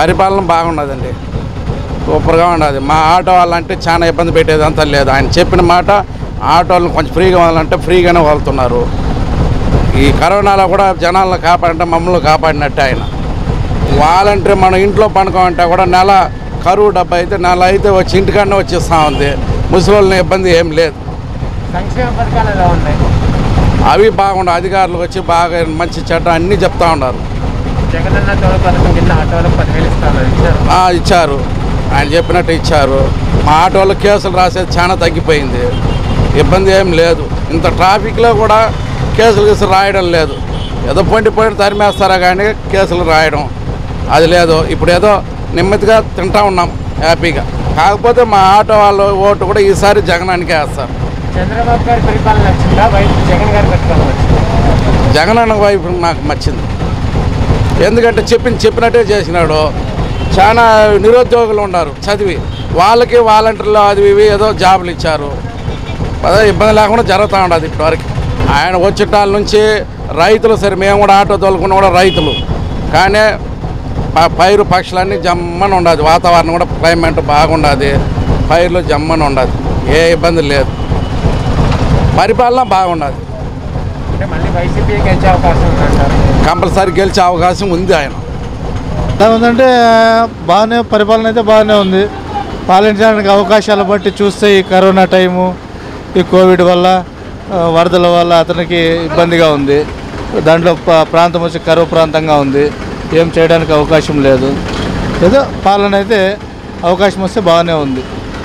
పరిపాలన బాగున్నదండి, సూపర్గా ఉన్నది. మా ఆటో వాళ్ళంటే చాలా ఇబ్బంది పెట్టేది అంతా లేదు. ఆయన చెప్పిన మాట ఆటోలను కొంచెం ఫ్రీగా వదలంటే ఫ్రీగానే వదులుతున్నారు. ఈ కరోనాలో కూడా జనాలను కాపాడంటే మమ్మల్ని కాపాడినట్టే ఆయన. వాలంటీర్ మనం ఇంట్లో పనుకోమంటే కూడా నెల కరువు డబ్బు అయితే నెల అయితే వచ్చి ఇంటికాడనే వచ్చేస్తూ ఉంది. ముసలి ఇబ్బంది ఏం లేదు. సంక్షేమ పథకాలు ఎలా ఉన్నాయి? అవి బాగుండవు. అధికారులు వచ్చి బాగా మంచి చెడ్డ అన్నీ చెప్తా ఉన్నారు. జగనన్న తోడు పథకం కింద ఆటోలకు 10,000 ఇస్తారు. ఇచ్చారు, ఆయన చెప్పినట్టు ఇచ్చారు. మా ఆటోలో కేసులు రాసేది చాలా తగ్గిపోయింది. ఇబ్బంది ఏం లేదు. ఇంత ట్రాఫిక్లో కూడా కేసులు రాయడం లేదు. ఏదో పొంటి తరిమేస్తారా కానీ కేసులు రాయడం అది లేదు. ఇప్పుడు ఏదో నెమ్మదిగా తింటా ఉన్నాం హ్యాపీగా. కాకపోతే మా ఆటో వాళ్ళ ఓటు కూడా ఈసారి జగనానికే వేస్తారు. చంద్రబాబు గారి పరిపాలన నచ్చిందా? జగన్ గారి పరిపాలన నచ్చిందా? జగన్ అన్న వైపు నాకు నచ్చింది. ఎందుకంటే చెప్పినట్టే చేసినాడు. చాలా నిరుద్యోగులు ఉన్నారు చదివి, వాళ్ళకి వాలంటీర్లు అది ఇవి ఏదో జాబులు ఇచ్చారు. అదే ఇబ్బంది లేకుండా జరుగుతూ ఉండదు ఇప్పటివరకు. ఆయన వచ్చేటాల నుంచి రైతులు సరే, మేము కూడా ఆటో తోలుకున్న కూడా రైతులు, కానీ పైరు పక్షులన్నీ జమ్మని ఉండదు. వాతావరణం కూడా క్లైమేట్ బాగుండదు, పైర్లు జమ్మని ఉండదు, ఏ ఇబ్బంది లేదు. పరిపాలన బాగుండదు. అంటే మళ్ళీ వైసీపీ గెలిచే అవకాశం ఉందంటారు? కంపల్సరీ గెలిచే అవకాశం ఉంది. ఆయన ఏముందంటే బాగానే పరిపాలన అయితే బాగానే ఉంది. పాలించడానికి అవకాశాలు బట్టి చూస్తే ఈ కరోనా టైము, ఈ కోవిడ్ వల్ల, వరదల వల్ల అతనికి ఇబ్బందిగా ఉంది. దాంట్లో ప్రాంతం వచ్చి కరువు ప్రాంతంగా ఉంది, ఏం చేయడానికి అవకాశం లేదు. ఏదో పాలన అయితే అవకాశం వస్తే బాగానే ఉంది.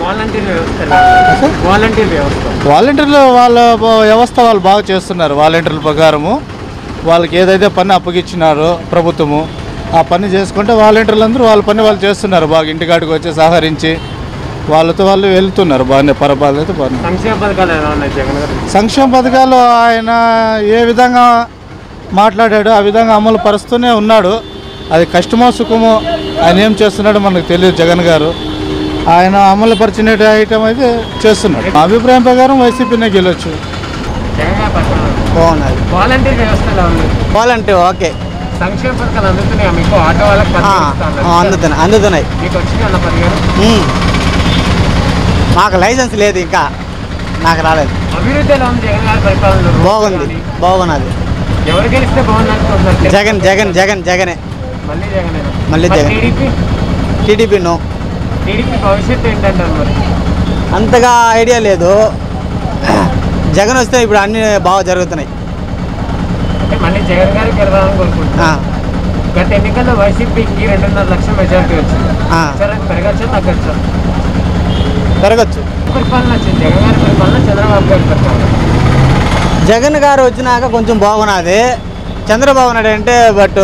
వాలంటీర్లు వాళ్ళ వ్యవస్థ వాళ్ళు బాగా చేస్తున్నారు. వాలంటీర్ల ప్రకారము వాళ్ళకి ఏదైతే పని అప్పగించినారో ప్రభుత్వము ఆ పని చేసుకుంటే వాలంటీర్లు అందరూ వాళ్ళ పని వాళ్ళు చేస్తున్నారు. బాగా ఇంటికాడికి వచ్చి సహకరించి వాళ్ళతో వాళ్ళు వెళ్తున్నారు. బాగానే పరిపాలన అయితే బాగుంది. సంక్షేమ పథకాలు ఆయన ఏ విధంగా మాట్లాడాడు ఆ విధంగా అమలు పరుస్తూనే ఉన్నాడు. అది కష్టమో సుఖమో ఆయన ఏం చేస్తున్నాడో మనకు తెలియదు. జగన్ గారు ఆయన అమలు పరిచిన ఐటమ్ అయితే చేస్తున్నాడు. మా అభిప్రాయం ప్రకారం వైసీపీనే గెలవచ్చు. బాగున్నది. వాలంటీర్ వ్యవస్థ వాలంటీర్ ఓకే. సంక్షేమ పథకాలు అందుతున్నాయి మీకు? ఆటో వాళ్ళకి అందుతున్నాయి. మీకు వచ్చిందన్న 10,000? మాకు లైసెన్స్ లేదు, ఇంకా నాకు రాలేదు. అభివృద్ధి ఎలా ఉంది జగన్ గారి పరిపాలన? బాగుంది, బాగున్నది. ఎవరు గెలిస్తే బాగుంది? జగన్ జగన్ జగన్ జగనే. మళ్ళీ జగన్. TDP no. టీడీపీ భవిష్యత్తు ఏంటంటారు మరి? అంతగా ఐడియా లేదు. జగన్ వస్తే ఇప్పుడు అన్నీ బాగా జరుగుతున్నాయి. అంటే మళ్ళీ జగన్ గారు గెలవాలని కోరుకుంటున్నాను. గత ఎన్నికల్లో వైసీపీకి 2.5 లక్షల మెజారిటీ వచ్చింది. పెరగచ్చా తగ్గచ్చా? పెరగచ్చు. పరిపాలన వచ్చింది జగన్ గారి పరిపాలన, చంద్రబాబు గారి పరిపాలన? జగన్ గారు వచ్చినాక కొంచెం బాగున్నది. చంద్రబాబు నాయుడు అంటే బట్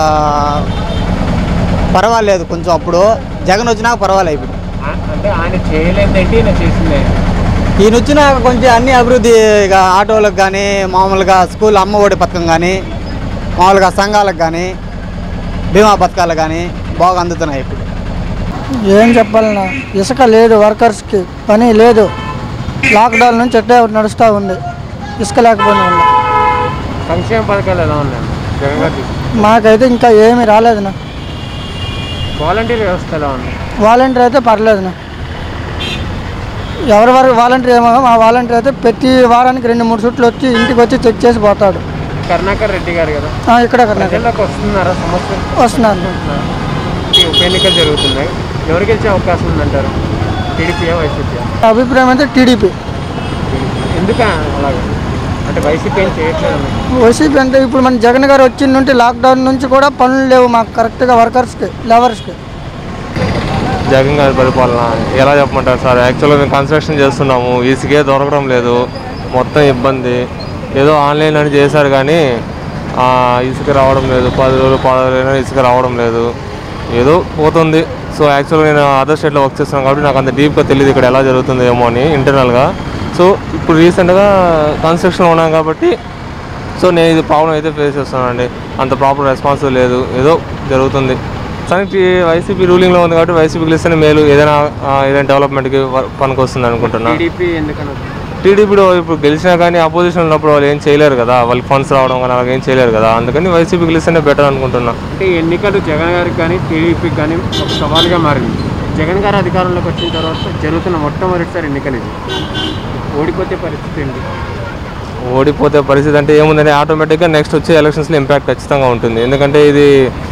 పర్వాలేదు కొంచెం. అప్పుడు జగన్ వచ్చినాక పర్వాలేదు. ఇప్పుడు అంటే ఆయన చేయలేదంటే ఈయన చేసింది. ఈయన వచ్చినాక కొంచెం అన్ని అభివృద్ధి, ఆటోలకు కానీ, మామూలుగా స్కూల్ అమ్మఒడి పథకం కానీ, మామూలుగా సంఘాలకు కానీ, బీమా పథకాలు కానీ బాగా అందుతున్నాయి. ఇప్పుడు ఏం చెప్పాలన్నా, ఇసుక లేదు, వర్కర్స్కి పని లేదు. లాక్డౌన్ నుంచి ఎట్లా నడుస్తూ ఉంది ఇసుక లేకపోయినా వల్ల. సంక్షేమ పథకాలు ఎలా ఉన్నాయి జగన్ గారు? మాకైతే ఇంకా ఏమీ రాలేదునా. వాలంటీర్ వ్యవస్థ ఎలా ఉంది? వాలంటీర్ అయితే పర్లేదునా. ఎవరి వరకు వాలంటీర్ ఏమో, మా వాలంటీర్ అయితే ప్రతి వారానికి 2-3 చుట్లు వచ్చి ఇంటికి వచ్చి చెక్ చేసి పోతాడు. కరుణాకర్ రెడ్డి గారు కదా ఇక్కడ వస్తున్నారా? సమస్య వస్తున్నారు. ఉప ఎన్నికలు జరుగుతున్నాయి, ఎవరు గెలిచే అవకాశం ఉందంటారు? టీడీపీయా వైసీపీయా? అభిప్రాయం అయితే టీడీపీ. ఎందుకు అలాగే? అంటే వైసీపీ ఏం చేయట్లేదు. వైసీపీ అంటే ఇప్పుడు మన జగన్ గారు వచ్చిన నుండి లాక్డౌన్ నుంచి కూడా పనులు లేవు మాకు కరెక్ట్గా, వర్కర్స్కి, లేబర్స్కి. జగన్ గారి పరిపాలన ఎలా చెప్పమంటారు సార్? యాక్చువల్గా మేము కన్స్ట్రక్షన్ చేస్తున్నాము, ఇసుకే దొరకడం లేదు, మొత్తం ఇబ్బంది. ఏదో ఆన్లైన్ అని చేశారు కానీ ఇసుక రావడం లేదు. 10 రోజులు 15 రోజులు ఇసుక రావడం లేదు, ఏదో పోతుంది. సో యాక్చువల్గా నేను అదర్ స్టేట్లో వర్క్ చేస్తున్నాను కాబట్టి నాకు అంత డీప్గా తెలియదు ఇక్కడ ఎలా జరుగుతుంది ఏమో అని ఇంటర్నల్గా. సో ఇప్పుడు రీసెంట్గా కన్స్ట్రక్షన్ ఉన్నాం కాబట్టి సో నేను ఇది ప్రాబ్లం అయితే ఫేస్ చేస్తున్నానండి. అంత ప్రాపర్ రెస్పాన్స్ లేదు, ఏదో జరుగుతుంది. కానీ వైసీపీ రూలింగ్లో ఉంది కాబట్టి వైసీపీకి ఇస్తేనే మేలు, ఏదైనా డెవలప్మెంట్కి పనికి వస్తుంది అనుకుంటున్నాను. టీడీపీలో ఇప్పుడు గెలిచినా కానీ అపోజిషన్ ఉన్నప్పుడు వాళ్ళు ఏం చేయలేరు కదా, వాళ్ళకి ఫండ్స్ రావడం కానీ అలాగ ఏం చేయలేరు కదా, అందుకని వైసీపీ గెలిస్తేనే బెటర్ అనుకుంటున్నా. అంటే ఎన్నికలు జగన్ గారికి కానీ టీడీపీకి కానీ ఒక సవాల్గా మారింది. జగన్ గారు అధికారంలోకి వచ్చిన తర్వాత జరుగుతున్న మొట్టమొదటిసారి ఎన్నికలు ఇది. ఓడిపోతే పరిస్థితి ఏంటి? ఓడిపోతే పరిస్థితి అంటే ఏముందని ఆటోమేటిక్గా నెక్స్ట్ వచ్చే ఎలక్షన్స్లో ఇంపాక్ట్ ఖచ్చితంగా ఉంటుంది. ఎందుకంటే ఇది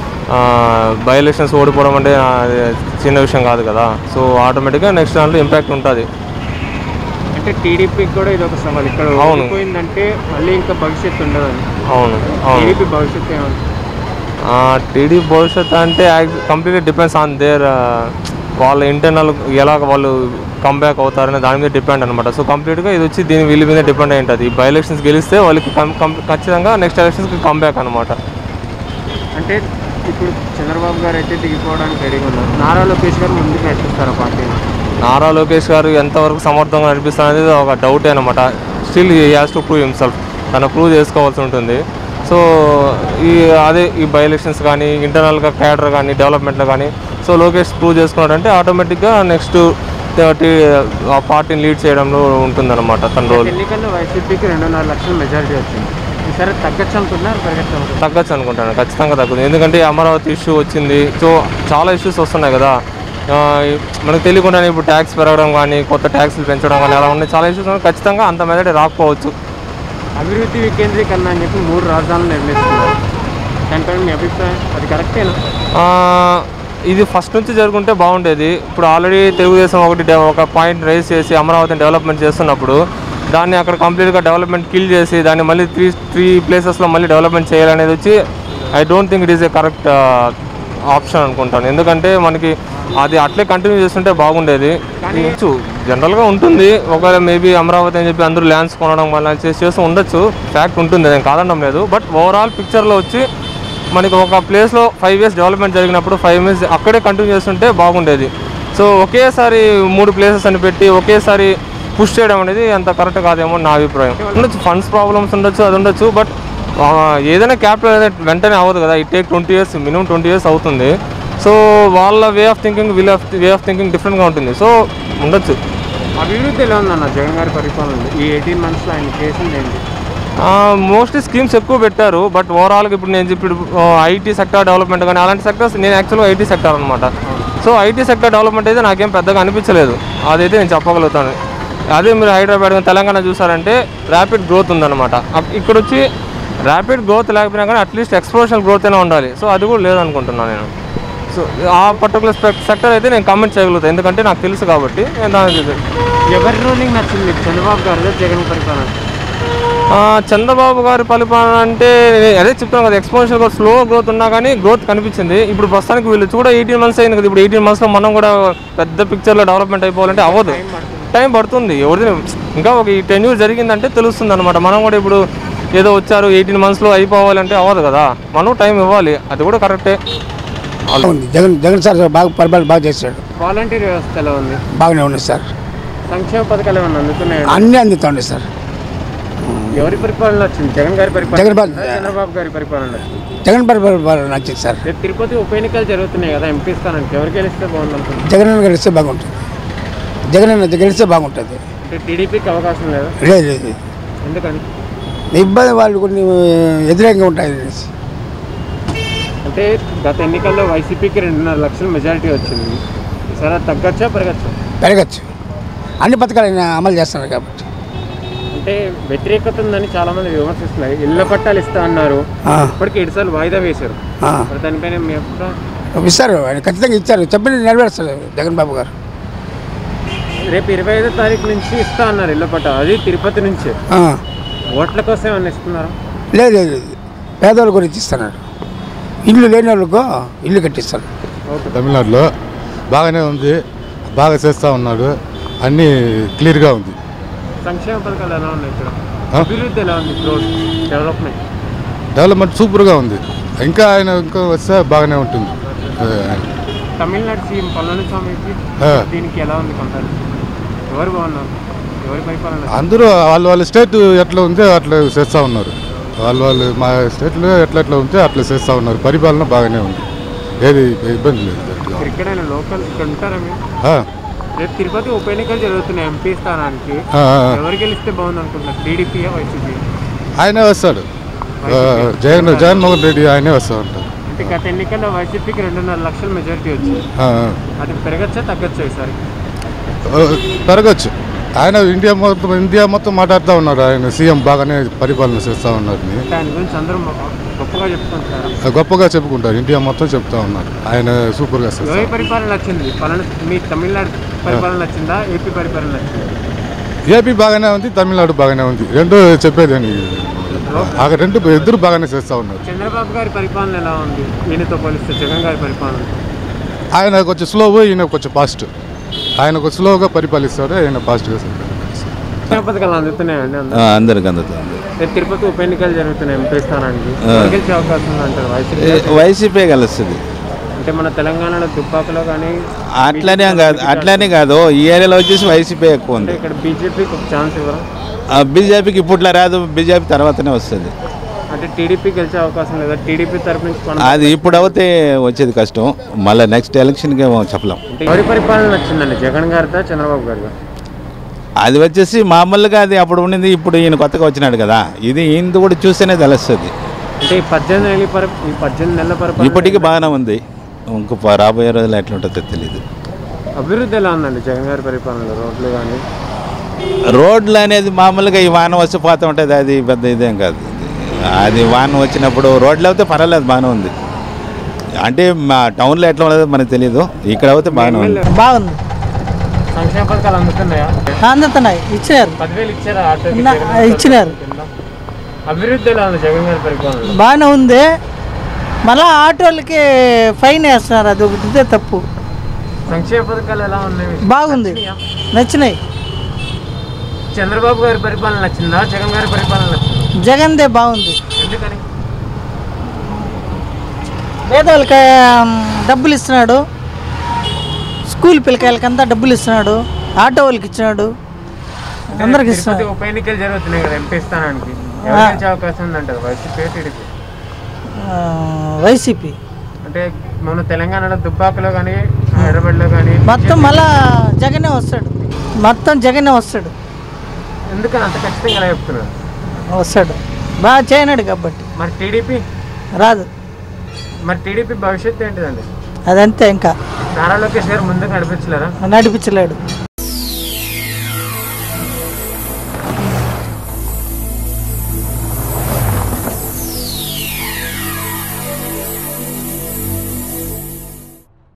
బై ఎలక్షన్స్ ఓడిపోవడం అంటే చిన్న విషయం కాదు కదా. సో ఆటోమేటిక్గా నెక్స్ట్ దాంట్లో ఇంపాక్ట్ ఉంటుంది. అంటే టీడీపీకి కూడా ఇది ఒక సవాల్. ఇక్కడ ఓడిపోయిందంటే మళ్ళీ ఇంకా భవిష్యత్తు ఉండదని. అవును, టీడీపీ భవిష్యత్తు ఏమంటే టీడీపీ భవిష్యత్తు అంటే కంప్లీట్లీ డిపెండ్స్ ఆన్ దేర్ వాళ్ళ ఇంటర్నల్ ఎలాగ వాళ్ళు కంబ్యాక్ అవుతారనే దాని మీద డిపెండ్ అనమాట. సో కంప్లీట్గా ఇది వచ్చి వీళ్ళ మీద డిపెండ్ అయి ఉంటుంది. బై ఎలక్షన్స్ గెలిస్తే వాళ్ళకి ఖచ్చితంగా నెక్స్ట్ ఎలక్షన్స్కి కంబ్యాక్ అనమాట. అంటే ఇప్పుడు చంద్రబాబు గారు అయితే దిగిపోవడానికి రెడీగా ఉన్నారు. నారా లోకేష్ గారు ముందుకు నడిపిస్తారు పార్టీని. నారా లోకేష్ గారు ఎంతవరకు సమర్థంగా నడిపిస్తారు అనేది ఒక డౌటే అనమాట. Still he has to prove himself. తను ప్రూవ్ చేసుకోవాల్సి ఉంటుంది. సో ఈ బై ఎలక్షన్స్ కానీ ఇంటర్నల్గా క్యాడర్ కానీ డెవలప్మెంట్లో కానీ సో లోకేష్ ప్రూవ్ చేసుకున్నాడంటే ఆటోమేటిక్గా నెక్స్ట్ ఆ పార్టీని లీడ్ చేయడంలో ఉంటుందన్నమాట తన రోల్. ఎన్నికల్లో వైసీపీకి 2.5 లక్షల మెజారిటీ వచ్చింది. ఈసారి తగ్గచ్చు అనుకుంటున్నారు, తగ్గచ్చు అనుకుంటాను. ఖచ్చితంగా తగ్గుతుంది. ఎందుకంటే అమరావతి ఇష్యూ వచ్చింది. సో చాలా ఇష్యూస్ వస్తున్నాయి కదా మనకు తెలియకుండానే. ఇప్పుడు ట్యాక్స్ పెరగడం కానీ కొత్త ట్యాక్స్లు పెంచడం కానీ అలా ఉన్నాయి, చాలా ఇష్యూస్ ఉన్నాయి. ఖచ్చితంగా అంత మెజారిటీ రాకపోవచ్చు. అభివృద్ధి వికేంద్రీకరణ అని చెప్పి 3 రాజధానులు నిర్మిస్తున్నారు. దానిపై మీ అభిప్రాయం అది కరెక్టేనా? ఇది ఫస్ట్ నుంచి జరుగుంటే బాగుండేది. ఇప్పుడు ఆల్రెడీ తెలుగుదేశం ఒక పాయింట్ రైజ్ చేసి అమరావతిని డెవలప్మెంట్ చేస్తున్నప్పుడు దాన్ని అక్కడ కంప్లీట్గా డెవలప్మెంట్ కిల్ చేసి దాన్ని మళ్ళీ త్రీ ప్లేసెస్లో మళ్ళీ డెవలప్మెంట్ చేయాలనేది వచ్చి I don't think it is a correct option అనుకుంటాను. ఎందుకంటే మనకి అది అట్లే కంటిన్యూ చేస్తుంటే బాగుండేది. జనరల్గా ఉంటుంది. ఒకవేళ మేబీ అమరావతి అని చెప్పి అందరూ ల్యాండ్స్ కొనడం వల్ల చేస్తూ ఉండొచ్చు, ఫ్యాక్ట్ ఉంటుంది, నేను కాదనడం లేదు. బట్ ఓవరాల్ పిక్చర్లో వచ్చి మనకి ఒక ప్లేస్లో 5 years డెవలప్మెంట్ జరిగినప్పుడు 5 years అక్కడే కంటిన్యూ చేస్తుంటే బాగుండేది. సో ఒకేసారి 3 places అని పెట్టి ఒకేసారి పుష్ చేయడం అనేది అంత కరెక్ట్ కాదేమో నా అభిప్రాయం. ఉండొచ్చు, ఫండ్స్ ప్రాబ్లమ్స్ ఉండొచ్చు, అది ఉండొచ్చు. బట్ ఏదైనా క్యాపిటల్ అనేది వెంటనే అవ్వదు కదా. It take 20 years, minimum 20 years అవుతుంది. సో వాళ్ళ way of thinking way of thinking డిఫరెంట్గా ఉంటుంది. సో ఉండొచ్చు. అభివృద్ధి ఎలా ఉందన్న జగన్ గారి పరిపాలన ఈ 18 monthsలో ఆయన చేసింది ఏంటి? మోస్ట్లీ స్కీమ్స్ ఎక్కువ పెట్టారు. బట్ ఓవరాల్గా ఇప్పుడు నేను ఇప్పుడు ఐటీ సెక్టర్ డెవలప్మెంట్ కానీ అలాంటి సెక్టర్స్, నేను యాక్చువల్గా ఐటీ సెక్టర్ అనమాట. సో ఐటీ సెక్టర్ డెవలప్మెంట్ అయితే నాకేం పెద్దగా అనిపించలేదు, అదైతే నేను చెప్పగలుగుతాను. అదే మీరు హైదరాబాద్ తెలంగాణ చూసారంటే ర్యాపిడ్ గ్రోత్ ఉందన్నమాట. ఇక్కడ వచ్చి ర్యాపిడ్ గ్రోత్ లేకపోయినా కానీ అట్లీస్ట్ ఎక్స్పోజెన్షియల్ గ్రోత్ అయినా ఉండాలి. సో అది కూడా లేదనుకుంటున్నాను నేను. సో ఆ పర్టికులర్ సెక్టర్ అయితే నేను కామెంట్ చేయగలుగుతాను, ఎందుకంటే నాకు తెలుసు కాబట్టి. ఎవరి రూలింగ్ నచ్చింది, చంద్రబాబు గారు జగన్ పరిపాలన? చంద్రబాబు గారి పరిపాలన అంటే అదే చెప్తాను కదా, ఎక్స్పోజెన్షియల్ గ్రోత్, స్లో గ్రోత్ ఉన్నా కానీ గ్రోత్ కనిపించింది. ఇప్పుడు ప్రస్తుతానికి వీళ్ళు కూడా 18 months అయింది కదా. ఇప్పుడు 18 monthsలో మనం కూడా పెద్ద పిక్చర్లో డెవలప్మెంట్ అయిపోవాలంటే అవ్వదు, టైం పడుతుంది. ఎవరిది ఇంకా ఒక 10 years జరిగిందంటే తెలుస్తుంది అనమాట. మనం కూడా ఇప్పుడు ఏదో వచ్చారు 18 monthsలో అయిపోవాలంటే అవ్వదు కదా, మనం టైం ఇవ్వాలి, అది కూడా కరెక్టే. జగన్ సార్ పరిపాలన బాగా చేశాడు. వాలంటీర్ వ్యవస్థ ఎలా ఉంది? బాగానే ఉంది సార్. సంక్షేమ పథకాలు ఏమన్నా అందుతున్నాయి? అన్నీ అందుతాండి సార్. ఎవరి పరిపాలన వచ్చింది? జగన్ గారి పరిపాలన, చంద్రబాబు గారి పరిపాలన? జగన్ పరిపాలన నచ్చింది సార్. తిరుపతి ఉప ఎన్నికలు జరుగుతున్నాయి కదా, ఎంపీ స్థానానికి ఎవరికి గెలిస్తే బాగుంది అనుకుంటున్నారు? జగన్ గెలిస్తే బాగుంటుంది. జగన్ గెలిస్తే బాగుంటుంది. అంటే టీడీపీకి అవకాశం లేదు? లేదు. ఎందుకని? ఇబ్బంది వాళ్ళు కొన్ని వ్యతిరేకంగా ఉంటాయి. అంటే గత ఎన్నికల్లో వైసీపీకి 2.5 లక్షల మెజారిటీ వచ్చింది. సరే తగ్గచ్చా పెరగచ్చు? అన్ని పథకాలు అమలు చేస్తున్నారు కాబట్టి. అంటే వ్యతిరేకత ఉందని చాలా మంది విమర్శిస్తున్నారు. ఇళ్ల పట్టాలు ఇస్తా అన్నారు, ఇప్పటికి 7 సార్లు వాయిదా వేశారు. దానిపైన మీ అభిప్రాయం? ఇస్తారు, ఆయన ఖచ్చితంగా ఇచ్చారు, చెప్పిన నెరవేరుస్తారు జగన్ బాబు గారు. రేపు 25వ తారీఖు నుంచి ఇస్తా అన్నారు ఇళ్ల పట్ట, అది తిరుపతి నుంచి. ఓట్ల కోసం ఏమన్నా ఇస్తున్నారు? లేదు, పేదవాళ్ళ గురించి ఇస్తున్నారు. ఇల్లు లేని వాళ్ళకు ఇల్లు కట్టిస్తారు. తమిళనాడులో బాగానే ఉంది, బాగా చేస్తూ ఉన్నాడు, అన్నీ క్లియర్గా ఉంది. సంక్షేమ పథకాలు ఎలా ఉన్నాయి ఇక్కడ? అభివృద్ధి ఎలా ఉంది? డెవలప్మెంట్ సూపర్గా ఉంది. ఇంకా ఆయన వస్తే బాగానే ఉంటుంది. తమిళనాడు సీఎం పళనిస్వామికి దీనికి ఎలా ఉంది కంపేర్? ఎవరు బాగున్నారు? ఎవరి పరిపాలన? అందరూ వాళ్ళ స్టేట్ ఎట్లా ఉంటే అట్లా చేస్తూ ఉన్నారు. వాళ్ళు మా స్టేట్లో ఎట్లా ఉంటే అట్లా చేస్తూ ఉన్నారు. పరిపాలన బాగానే ఉంది, ఏది ఇబ్బంది లేదు. ఎక్కడైనా లోకల్ ఇక్కడ ఉంటారా మీరు? రేపు తిరుపతి ఉప ఎన్నికలు జరుగుతున్నాయి ఎంపీ స్థానానికి. ఎవరు గెలిస్తే బాగుంది అనుకుంటున్నారు? టీడీపీ వైసీపీ? ఆయనే వస్తాడు, జగన్మోహన్ రెడ్డి ఆయనే వస్తూ ఉంటారు. అంటే గత ఎన్నికల్లో వైసీపీకి 2.5 లక్షల మెజారిటీ వచ్చింది. అది పెరగచ్చా తగ్గచ్చా ఈసారి? పెరగచ్చు. ఆయన ఇండియా మొత్తం మాట్లాడుతూ ఉన్నారు. ఆయన సీఎం బాగానే పరిపాలన చేస్తూ ఉన్నారు. దాని గురించి అందరూ గొప్పగా చెప్పుకుంటారు. గొప్పగా చెప్పుకుంటారు, ఇండియా మొత్తం చెప్తా ఉన్నారు. ఆయన సూపర్గా ఏ పరిపాలన నచ్చింది? మీ తమిళనాడు పరిపాలన నచ్చిందా, ఏపీ పరిపాలన నచ్చిందా? ఏపీ బాగానే ఉంది, తమిళనాడు బాగానే ఉంది. రెండు చెప్పేదని ఇద్దరు బాగానే చేస్తూ ఉన్నారు. చంద్రబాబు గారి పరిపాలన ఎలా ఉంది ఈయనతో పోలిస్తే? జగన్ గారి పరిపాలన ఆయన కొంచెం స్లో, ఈయన కొంచెం ఫాస్ట్. ఆయన కొంచెం స్లోగా పరిపాలిస్తాడు, ఆయన ఫాస్ట్గా పథకాలు అందుతున్నాయండి అందరికి అందుతుంది. తిరుపతి ఉప ఎన్నికలు జరుగుతున్నాయి ఎంపీ స్థానానికి. గెలిచే అవకాశం ఉందంటారు వైసీపీ గెలుస్తుంది. అంటే మన తెలంగాణలో దుబ్బాకలో కానీ అట్లనే కాదు, ఈ ఏరియాలో వచ్చేసి వైసీపీ ఎక్కువ ఉంది. ఇక్కడ బీజేపీకి ఒక ఛాన్స్ ఇవ్వరా? బీజేపీకి ఇప్పట్లో రాదు, బీజేపీ తర్వాతనే వస్తుంది. అంటే టీడీపీ గెలిచే అవకాశం లేదా? టీడీపీ తరఫు నుంచి అది ఇప్పుడు అవుతే వచ్చేది కష్టం, మళ్ళీ నెక్స్ట్ ఎలక్షన్కి చెప్పలేం. ఎవరి పరిపాలన నచ్చిందండి, జగన్ గారిదా చంద్రబాబు గారిదా? అది వచ్చేసి మామూలుగా అది అప్పుడు ఉండింది, ఇప్పుడు ఈయన కొత్తగా వచ్చినాడు కదా, ఇది ఈయన కూడా చూస్తేనే తెలుస్తుంది. అంటే ఈ 18 నెలల పరిపాలన ఇప్పటికీ బాగానే ఉంది, ఇంకో రాబోయే రోజులు ఎట్లుంటుందో తెలియదు. అభివృద్ధి ఎలా ఉందండి జగన్ గారి పరిపాలనలో? రోడ్లు కానీ రోడ్లు అనేది మామూలుగా ఈ వాన వచ్చి పోతూ ఉంటుంది, అది పెద్ద ఇదేం కాదు. అది వాన వచ్చినప్పుడు రోడ్లు అయితే పర్వాలేదు, బాగానే ఉంది. అంటే మా టౌన్లో ఎట్లా ఉండదో మనకు తెలియదు, ఇక్కడ అయితే బాగానే ఉంది. బాగుంది. సంక్షేమ పథకాలు అందుతున్నాయా? అందుతున్నాయి, ఇచ్చినారు. 10,000 ఇచ్చారా? ఇచ్చినారు. అభివృద్ధి ఎలా ఉంది జగన్ గారి పరిపాలన? బాగానే ఉంది. మళ్ళీ ఆటోలకి ఫైన్ వేస్తున్నారు, అది ఒకటి తప్పు. సంక్షేమ పథకాలు ఎలా ఉన్నాయి? బాగుంది, నచ్చినాయి. చంద్రబాబు గారి పరిపాలన నచ్చిందా, జగన్ గారి పరిపాలన నచ్చిందా? జగన్దే బాగుంది. ఎందుకని? పేదవాళ్ళకి డబ్బులు ఇస్తున్నాడు, స్కూల్ పిల్లకాయలకంతా డబ్బులు ఇస్తున్నాడు, ఆటో వాళ్ళకి ఇచ్చినాడు, అందరికి ఇస్తున్నాడు. ఉప ఎన్నికలు జరుగుతున్నాయి కదా ఎంపీ స్థానానికి, ఎవరు గెలిచే అవకాశం ఉందంటారు? వైసీపీ టీడీపీ? వైసీపీ. అంటే మన తెలంగాణలో దుబ్బాకలో కానీ హైదరాబాద్లో కానీ మొత్తం మళ్ళా జగనే వస్తాడు, మొత్తం జగనే వస్తాడు. ఎందుకని అంత ఖచ్చితంగా ఎలా చెప్తున్నారు? వస్తాడు, బాగా చేయనాడు కాబట్టి. మరి టీడీపీ రాదు. మరి టీడీపీ భవిష్యత్తు ఏంటిదండి? అదంతే, ఇంకా నారా లోకేష్ గారు ముందుకు నడిపించలేరా? నడిపించలేడు.